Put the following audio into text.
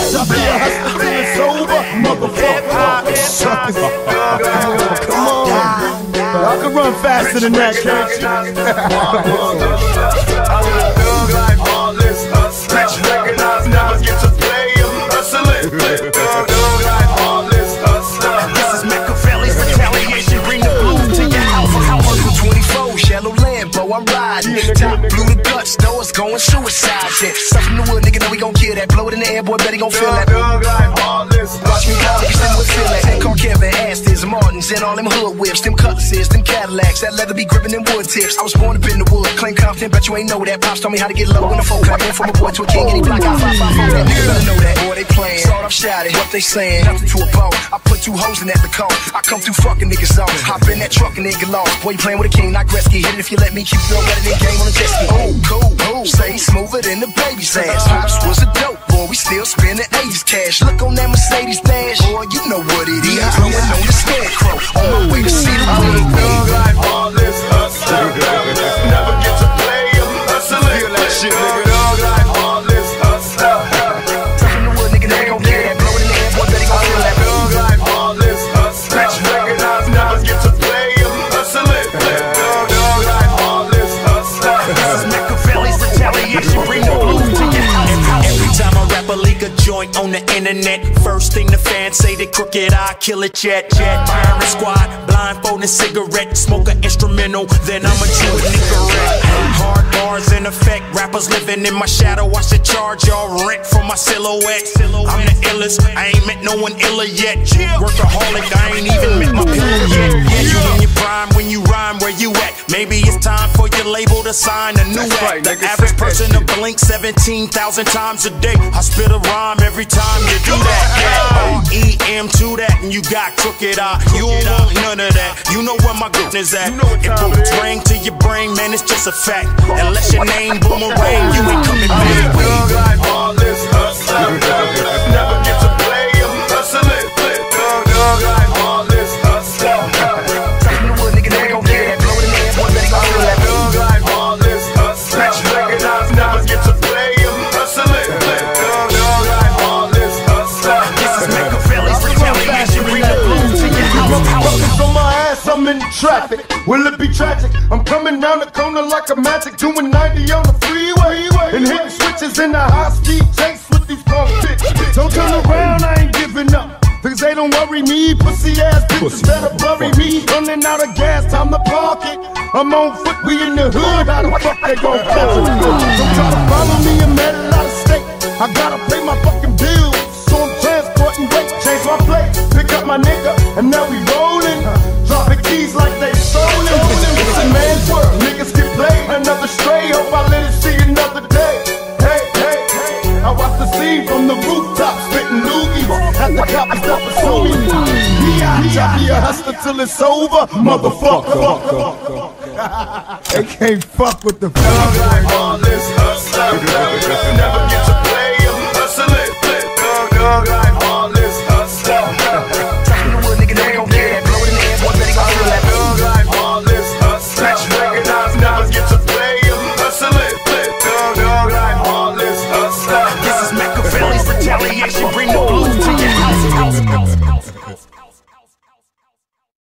I'll be a hustler till it's over, motherfucker. Suckers. Come on. Y'all can run faster than that, can't you? I live a thug life, all this hustling. Recognize, never get to play, I'm hustling. Thug life, all this hustling. This is Machiavelli's retaliation. Bring the blues to your house. Uncle 24, shallow Lambo, I'm riding. Top blue the guts, though it's going suicide. Shit, stuff in the wood, nigga, know we gon' kill that. Blow it in the air, boy, bet he gon' feel that. Thug life, all this Watch me call it, you still would feel that. That car Kevin, Astons, Martins, and all them hood whips, them Cutlasses, them Cadillacs, that leather be gripping them wood tips. I was born up in the wood, claim confident, bet you ain't know that. Pops told me how to get low in the folk. I went from a boy to a king, and he block out 554. That nigga better know that. Boy, they playing, sawed off shouted, what they saying, nothing to a bone. I put 2 hoes in that the cone. I come through fucking niggas on. Hop in that truck and nigga lost. Boy, you playing with a king, not Gretzky. Hit it if you let me, keep throwing better than game on the jet ski. Oh, cool, cool, say smoother than the baby's ass. Pops was a dope boy, we still spending 80s cash. Look on that Mercedes dash, boy, you know what it is. Blowing on the scarecrow, on my way to see the wig. thug life, all this hustling. Never get to play, I'm hustling. Feel that shit, nigga. Thug life, all this hustling. Tough in the wood, nigga, never gon' get that. Blow it in the air, boy, bet he gon' feel that. Thug life, all this hustling. Recognize, never get to play, I'm hustling. Thug life, all this hustling. This is Machiavelli's retaliation. Bring the blues to your house. Every time I rap a leak a joint on the internet, first thing the fans say they crooked, I kill it, jet. Firing squad, blindfolding cigarette, smoke an instrumental, then I'ma chew a Nicorette. Hard bars in effect, rappers living in my shadow, I should charge y'all rent for my silhouette. I'm the illest, I ain't met no one iller yet. Workaholic, I ain't even met my pillow yet. You in your prime when you rhyme, where you at? Maybe it's time for your label to sign a new act. The average person to blink 17,000 times a day. I spit a rhyme every time you do that. R-E-M to that, and you got crooked eye. You don't want none of that. You know where my goodness at. It boots ring to your brain, man, it's just a fact. Unless your name boomerang, you ain't coming back. Thug life, all this hustling. Never get to play, I'm hustling. Thug life, all this hustling. Tough in the wood, nigga, never gon' get that. Blow it in the air, boy, bet he gon' feel that. Thug life, all this hustling. Recognize, never get to play, I'm hustling. Thug life, all this hustling. This is Machiavelli's retaliation. Bring the blues to your house. Focus on my ass, I'm in traffic. Will it be tragic? I'm coming round the corner like a magic, doing 90 on the freeway and hitting switches in the high-speed chase with these punk bitches. Don't turn around, I ain't giving up, because they don't worry me. Pussy-ass bitches better bury me. Running out of gas, time to park it. I'm on foot, we in the hood. How the fuck they gon' catch it? Don't try to follow me and met it out of state. I gotta pay my fucking bills, so I'm transporting weight. Change my plate, pick up my nigga, and now we rollin'. Dropping keys like they stolen. It's a man's world, niggas get played. Another stray, hope I let it see another day. Hey, hey, hey, I watch the scene from the rooftop, spitting loogies at the cops that pursue me. I'll be a hustler till it's over, motherfucker. They can't fuck with the Thug life, all this hustling. Never get to